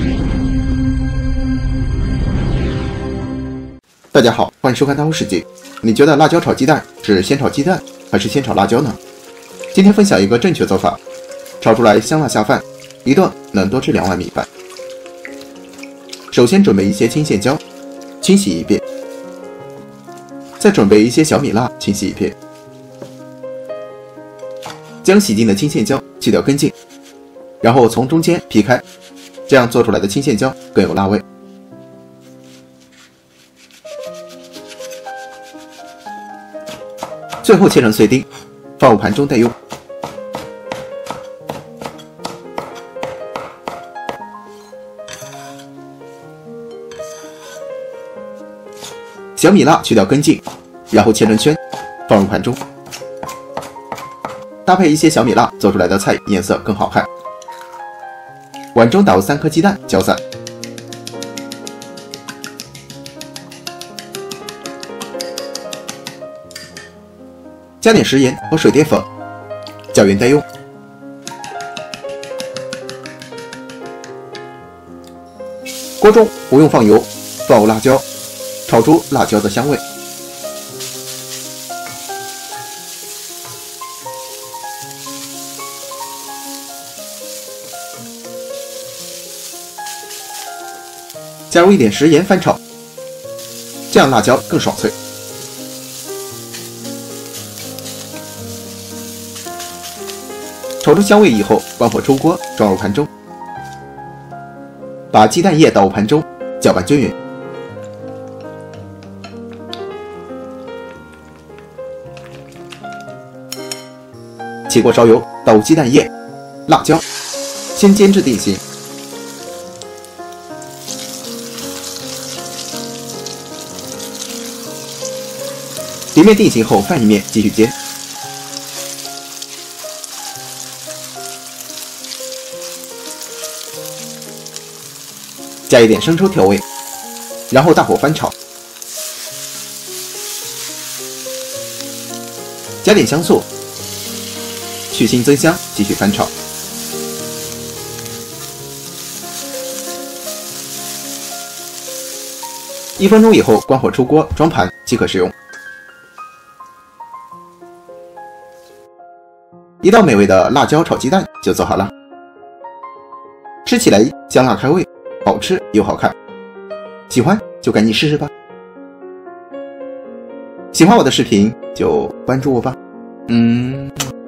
大家好，欢迎收看大户世界。你觉得辣椒炒鸡蛋是先炒鸡蛋还是先炒辣椒呢？今天分享一个正确做法，炒出来香辣下饭，一顿能多吃2碗米饭。首先准备一些青线椒，清洗一遍，再准备一些小米辣，清洗一遍。将洗净的青线椒去掉根茎，然后从中间劈开，这样做出来的青线椒更有辣味。最后切成碎丁，放入盘中待用。小米辣去掉根茎，然后切成圈，放入盘中。搭配一些小米辣做出来的菜颜色更好看。碗中倒入3颗鸡蛋，搅散。加点食盐和水淀粉，搅匀待用。锅中不用放油，放入辣椒，炒出辣椒的香味。加入一点食盐翻炒，这样辣椒更爽脆。炒出香味以后，关火出锅，装入盘中。把鸡蛋液倒入盘中，搅拌均匀。起锅烧油，倒入鸡蛋液、辣椒，先煎至定型。底面定型后，翻一面继续煎。加一点生抽调味，然后大火翻炒，加点香醋，去腥增香，继续翻炒。1分钟以后，关火出锅，装盘即可食用。一道美味的辣椒炒鸡蛋就做好了，吃起来香辣开胃，好吃又好看，喜欢就赶紧试试吧。喜欢我的视频就关注我吧。